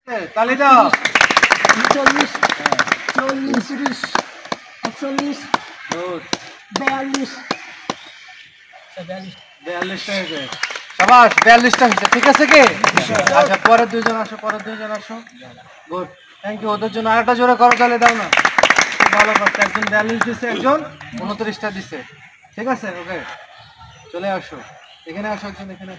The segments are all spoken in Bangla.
তালি দাও 40 40 41 গুড 42 42টা হয়েছে শাবাশ 42টা হয়েছে ঠিক আছে কি আচ্ছা পরের দুইজন আসো গুড থ্যাংক ইউ ওদের জন্য আরেকটা জোরে করো তাহলে দাও না খুব ভালো করছে একজন 42 দিছে একজন 29টা দিছে ঠিক আছে ওকে চলে আসো এখানে আসো একজন এখানে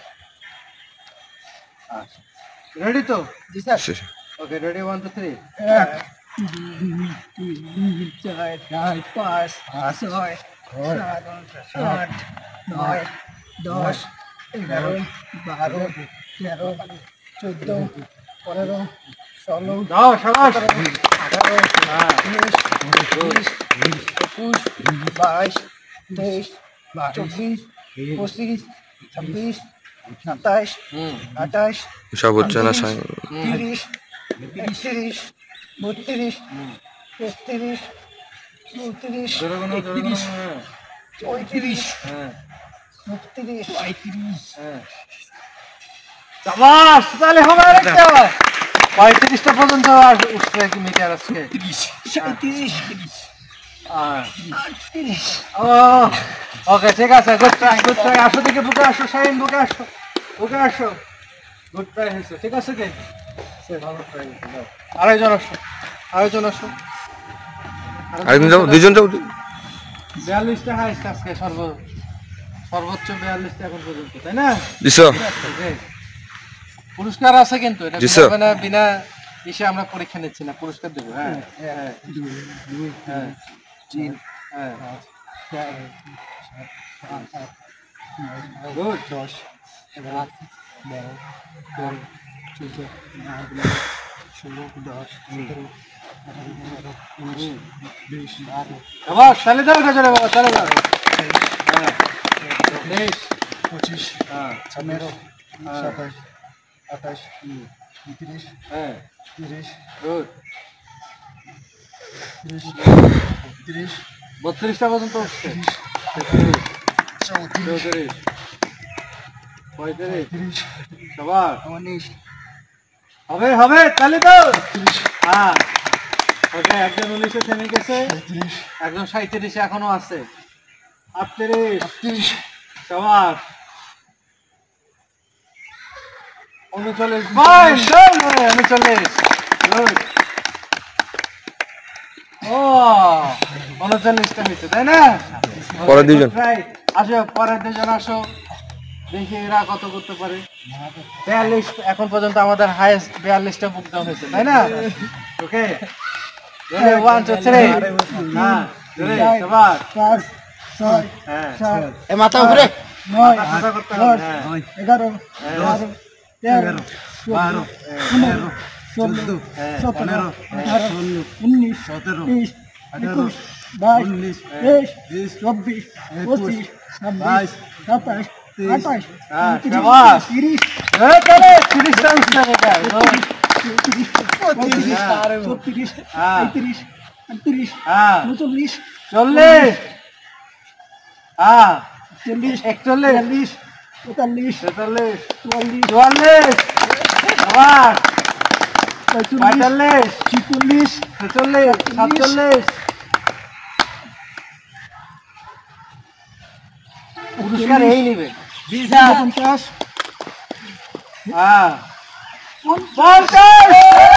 আসো রেডি তো জি স্যার ওকে রেডি 1 2 3 4 5 6 7 8 9 10 11 12 13 14 15 16 দাও শাবাশ 18 19 20 21 22 23 24 25 26 27 28 সব হচ্ছে না 30 31 32 33 34 জোরে কোনো 35 হ্যাঁ 36 37 হ্যাঁ শাবাশ তাহলে হবে আরেকটা 35টা পর্যন্ত আর উঠছে কি মিটার আজকে 37 ও ওকে ঠিক আছে গুড ট্রাই আসো দিকে বুকে আসো শাইন বুকে আসো গুড ট্রাই হয়েছে ঠিক আছে কি ভালো ট্রাই আরেকজন আসো আরেকজন যাও দুইজন যাও 42টা হাইস্ট আজকে সর্বোচ্চ 42টা এখন পর্যন্ত তাই না দিছো পুরস্কার আছে কিন্তু এটা জি স্যার। বিনা ইসে আমরা পরীক্ষা নিচ্ছি না পুরস্কার দেবো হ্যাঁ হ্যাঁ হ্যাঁ হ্যাঁ গুড 10 11 12 13 14 16 17 18 19 20 আবার তালে দাও না জোরে বাবা তালে দাও হ্যাঁ 25 হ্যাঁ 26 27 28 29 হ্যাঁ 30 গুড 30 32টা পর্যন্ত উঠছে 34 35 30 সবার 19 হবে তালে দাও হ্যাঁ ওকে একজন 19 থেমে গেছে 30 একজন 37 এখনো আছে 38 সবার 39 ফাইন 39 গুড ও 39টা হয়েছে তাই না পরের দুইজন। আসো পরের দুজন আসো দেখি এরা কত করতে পারে 42 এখন পর্যন্ত আমাদের হাইয়েস্ট 42টা বুক ডাউন হয়েছে তাই না ওকে 1 2 3 হ্যাঁ সবার 5 6 হ্যাঁ 7 এ মাথা উপরে 9 মাথা করতে হবে, হ্যাঁ। 11 12 13 12 15 16 17 18 19 20 21 22 23 24 25 26 27 28 হ্যাঁ, শাবাশ। 30 এই তাহলে 30টা উঠছে কোথায়? গুড। 34 হ্যাঁ। 36 হ্যাঁ। 37 38 হ্যাঁ 39 40 হ্যাঁ 40 41 42 43 43 44 আবার 45 45 46 47 পুরস্কার এই নেবে 50 হ্যাঁ 50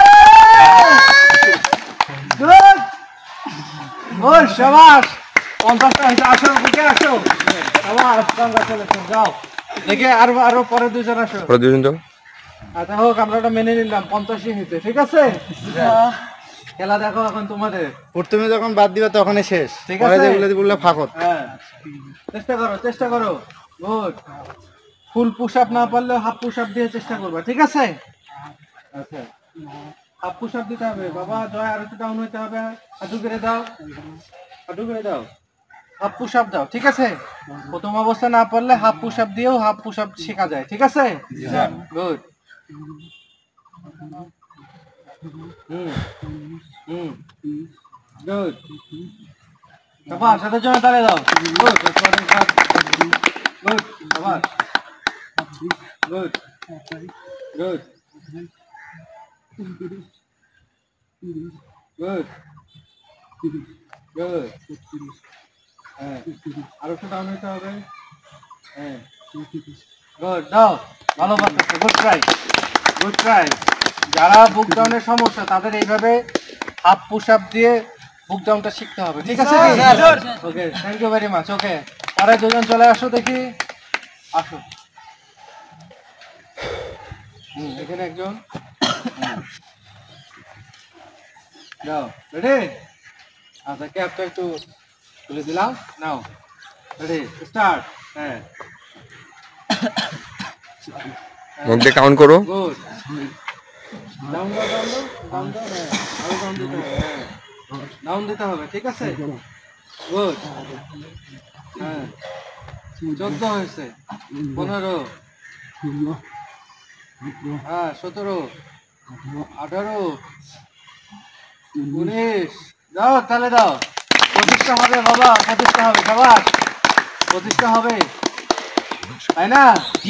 গুড গুড শাবাশ 50টা হয়েছে আসো বুকে আসো শাবাশ কংগ্রাচুলেশন যাও দেখে আরো পরে দুজন আসো পরের দুইজন যাও আচ্ছা হোক আমরা ওটা মেনে নিলাম 50ই হয়েছে ঠিক আছে খেলা দেখো এখন তোমাদের প্রথমে যখন বাদ দিবা তখনই শেষ ঠিক পরে আছে। যেগুলো বললে ফাঁকত হ্যাঁ চেষ্টা করো গুড ফুল পুশ আপ না পারলে হাফ পুশ আপ দিয়ে চেষ্টা করবা ঠিক আছে আচ্ছা হাফ পুশ আপ দিতে হবে বাবা জয় আর একটু ডাউন হইতে হবে হাঁটু করে দাও হাফ পুশ আপ দাও ঠিক আছে প্রথম অবস্থা না পারলে হাফ পুশ আপ দিয়েও হাফ পুশ আপ শেখা যায় ঠিক আছে গুড গুড বাবা সাথে জন্য তালে দাও গুড গুড বাবা গুড গুড গুড গুড, হ্যাঁ আরো একটু ডাউন হইতে হবে, হ্যাঁ গুড, দাও ভালো পারতেছে, গুড ট্রাই গুড ট্রাই। যারা বুক ডাউনের সমস্যা তাদের এইভাবে হাফ পুশ আপ দিয়ে বুক ডাউনটা শিখতে হবে, ঠিক আছে? Okay, thank you very much. Okay, পরে দুজন চলে আসো, দেখি আসো। এখানে একজন, যাও রেডি। আচ্ছা, ক্যাপটা একটু তুলে দিলাম, নাও রেডি স্টার্ট। হ্যাঁ মুখ দিয়ে কাউন্ট করো। গুড, ডাউন দাও ডাউন দাও ডাউন দাও, হ্যাঁ আরো ডাউন দিতে হবে, হ্যাঁ ডাউন দিতে হবে, ঠিক আছে? গুড, হ্যাঁ 14 হয়েছে, 15, হ্যাঁ 17, 18, 19, দাও তাহলে দাও। 25টা হবে বাবা, 25টা হবে, সবার 25টা হবে, তাই না?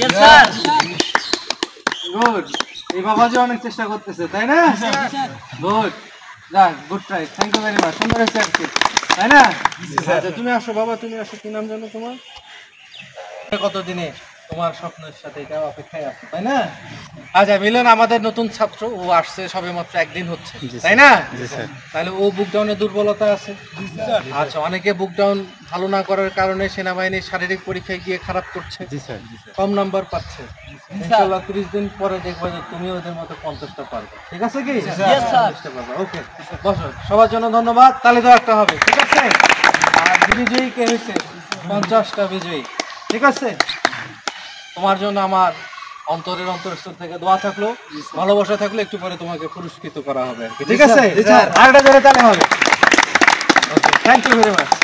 গুড, এই বাবাজি অনেক চেষ্টা করতেছে, তাই না? গুড, যাক good try, thank you very much, সুন্দর হয়েছে আজকে, তাই না? আচ্ছা তুমি আসো বাবা, তুমি আসো, কি নাম জানো তোমার? কতদিনে তোমার স্বপ্নের সাথে এটা অপেক্ষায় আছে, তাই না? আচ্ছা মিলন আমাদের নতুন ছাত্র, ও আসছে সবে মাত্র একদিন হচ্ছে, তাই না? তাহলে ও বুক ডাউনে দুর্বলতা আছে। আচ্ছা, অনেকে বুক ডাউন ভালো না করার কারণে সেনাবাহিনীর শারীরিক পরীক্ষায় গিয়ে খারাপ করছে, কম নাম্বার পাচ্ছে। ইনশাআল্লাহ 30 দিন পরে দেখবো যে তুমি ওদের মতো 50টা পারবে, ঠিক আছে কি? ওকে, বসো, সবার জন্য ধন্যবাদ, তাহলে তো একটা হবে, ঠিক আছে? আর বিজয়ী কে হয়েছে? 50টা বিজয়ী, ঠিক আছে? তোমার জন্য আমার অন্তরের অন্তরস্থল থেকে দোয়া থাকলো, ভালোবাসা থাকলো, একটু পরে তোমাকে পুরস্কৃত করা হবে আর কি, ঠিক আছে? আরেকটা জোরে তাহলে হবে। Okay, thank you very much.